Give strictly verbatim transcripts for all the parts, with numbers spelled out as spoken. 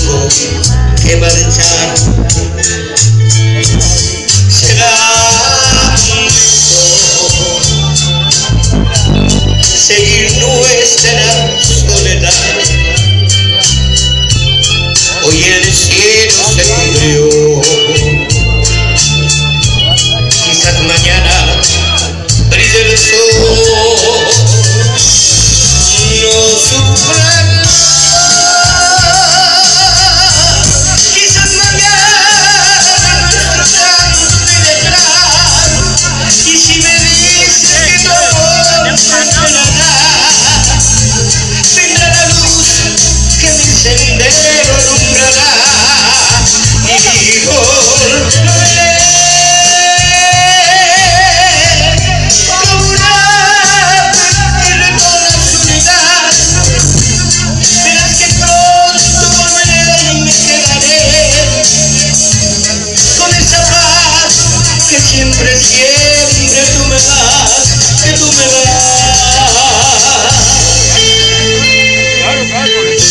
tengo que marchar. Será seguir nuestra soledad. Hoy el cielo se cubrió, quizás mañana brille el sol. No sufran, quizás mañana nuestro llanto vendrá. Y si me dicen que tu amor no esperará, vendrá la luz que mi sendero alumbrará y volveré como una perdido con la soledad. Verás que pronto volveré y me quedaré con esa paz que siempre, siempre tú me das, que tú me das. Claro, claro.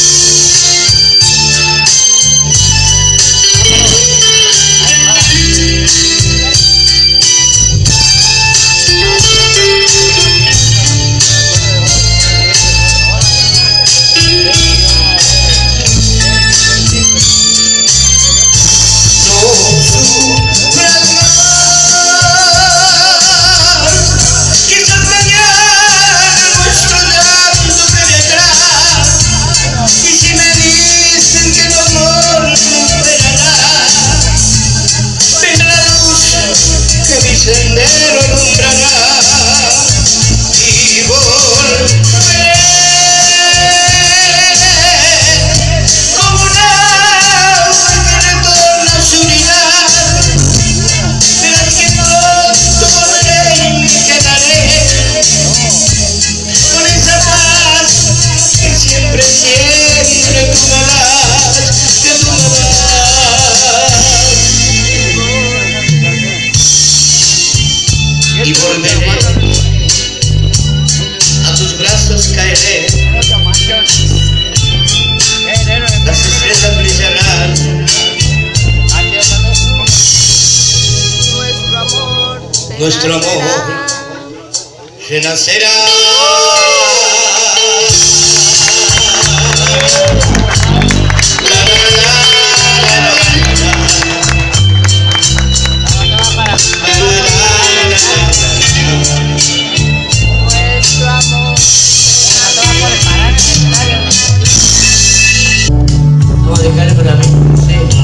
Sendero alumbrará y volveré como una nube que retorna a su unidad. Verás que pronto volveré y me quedaré con esa paz que siempre, siempre tú me das, que tú me das. Y volveré, a tus brazos caeré, las estrellas brillarán, nuestro amor renacerá. Vamos a dejar para mí, sí.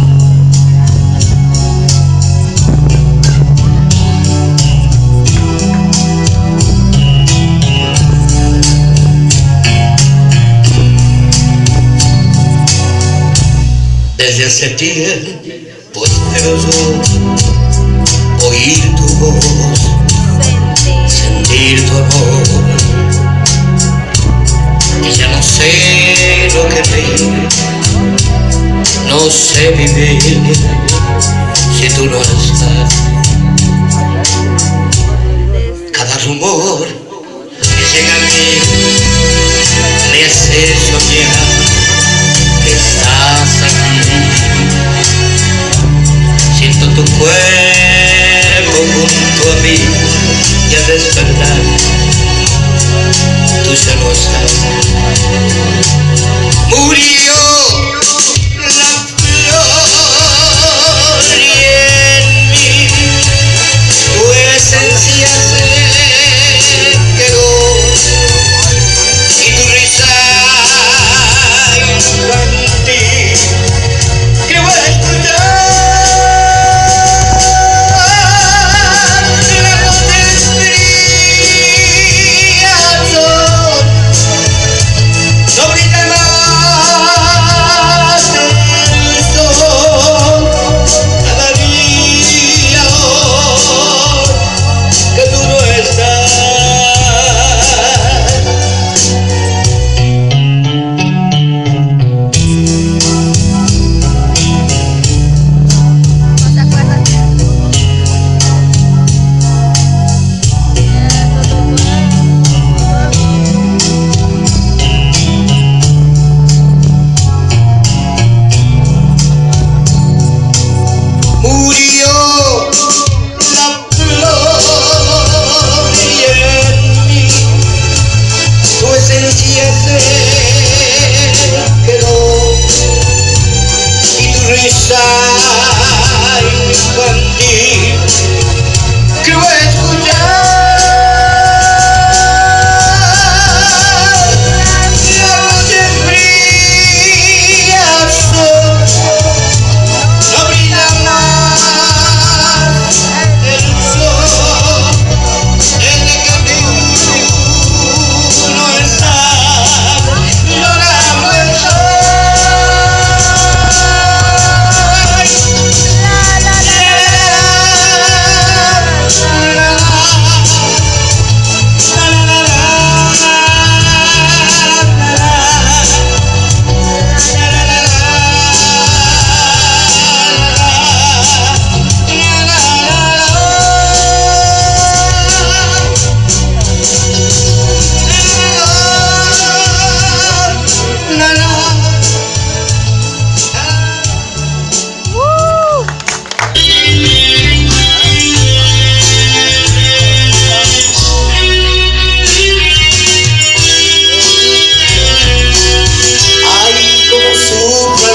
Desde hace tiempo espero yo oír tu voz, sentir tu amor, y ya no sé lo que reír, no sé vivir si tú no estás. Cada rumor que llega a mí me hace soñar que estás aquí. Siento tu cuerpo junto a mí y al despertar tú ya no estás. Murió la flor y en mí tu esencia se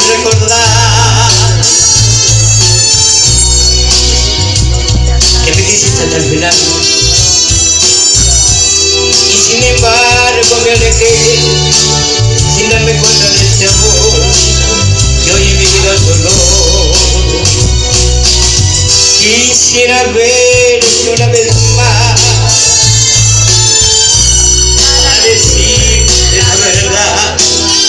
recordar que me quisiste hasta el final y sin embargo me alejé sin darme cuenta de este amor que hoy en mi vida solo. Quisiera verte una vez más para decirte la verdad.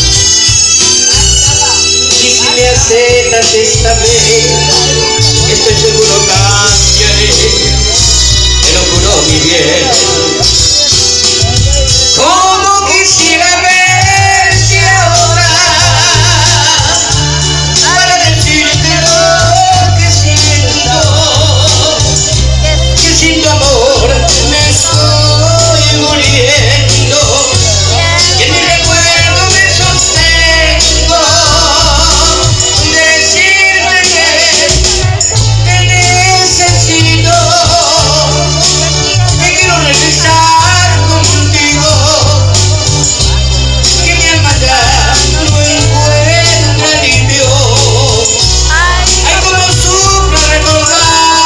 Y si me aceptas esta vez, estoy seguro cambiaré, te lo juro mi bien. Como quisiera verte ahora para decirte lo que siento, que sin tu amor me estoy muriendo, que en mi recuerdo me sostengo. Decirme que te necesito, que quiero regresar contigo, que mi alma ya no encuentra alivio. Ay, como sufro al recordar.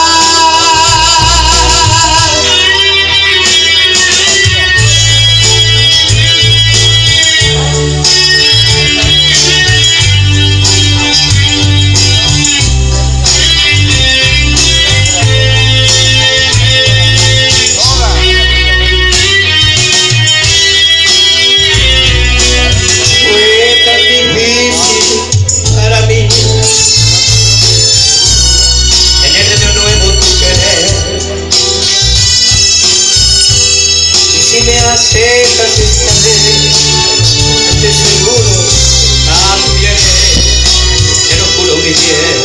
Fue tan difícil para mí tener de nuevo tu querer, y si me aceptas esta vez, estoy seguro cambiaré, te lo juro mi bien.